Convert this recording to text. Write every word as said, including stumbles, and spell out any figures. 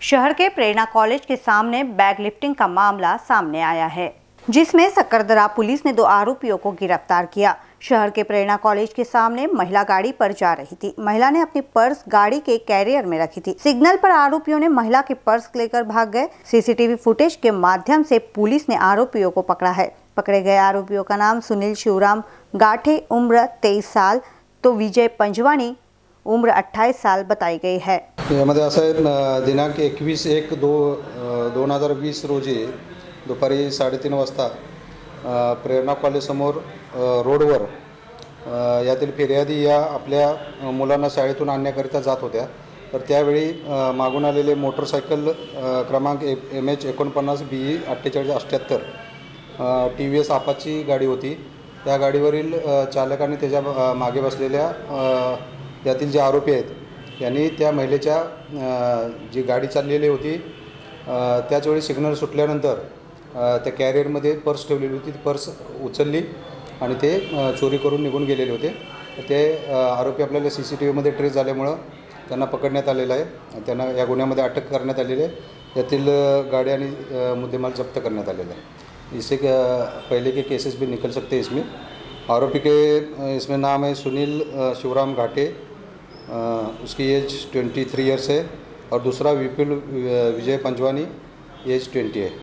शहर के प्रेरणा कॉलेज के सामने bag lifting का मामला सामने आया है, जिसमें सकरदरा पुलिस ने दो आरोपियों को गिरफ्तार किया। शहर के प्रेरणा कॉलेज के सामने महिला गाड़ी पर जा रही थी। महिला ने अपनी पर्स गाड़ी के कैरियर में रखी थी। सिग्नल पर आरोपियों ने महिला के पर्स लेकर भाग गए। सीसीटीवी फुटेज के माध्यम से पुलिस ने आरोपियों को पकड़ा है। पकड़े गए आरोपियों का नाम सुनील शिवराम गाठे, उम्र तेईस साल, तो विजय पंजवानी, उम्र अट्ठाईस साल बताई गई है। यामध्ये असं आहे, दिनांक एकवीस एक दो दोन हजार वीस रोजी दुपारी साडेतीन वाजता प्रेरणा कॉलेजसमोर रोडवर यातील फिर्यादी या आपल्या मुलांना शाळेतून आणण्याकरिता जात होत्या। तर त्यावेळी मागून आलेले मोटरसायकल क्रमांक एम एच एकोणपन्नास बी ई अठ्ठेचाळीस अठ्ठ्याहत्तर टी व्ही एस आपाची गाडी होती। त्या गाडीवरील चालकाने त्याच्या मागे बसलेल्या यातील जे आरोपी आहेत यांनी त्या महिलेच्या जी गाडी चाललेली होती त्याच वेळी सिग्नल सुटल्यानंतर त्या कॅरियरमध्ये पर्स ठेवलेली होती। ती पर्स उचलली आणि ते चोरी करून निघून गेलेले होते। ते आरोपी आपल्याला सी सी टी व्हीमध्ये ट्रेस झाल्यामुळं त्यांना पकडण्यात आलेलं आहे। त्यांना या गुन्ह्यामध्ये अटक करण्यात आलेली आहे। यातील गाडी आणि मुद्देमाल जप्त करण्यात आलेला है। इससे पहले के केसेस भी निकल सकते हैं इसमें। आरोपी के इसमें नाम है सुनील शिवराम घाटे, उसकी एज ट्वेंटी थ्री ईयर्स है, और दूसरा विपुल विजय पंजवानी, एज ट्वेंटी है।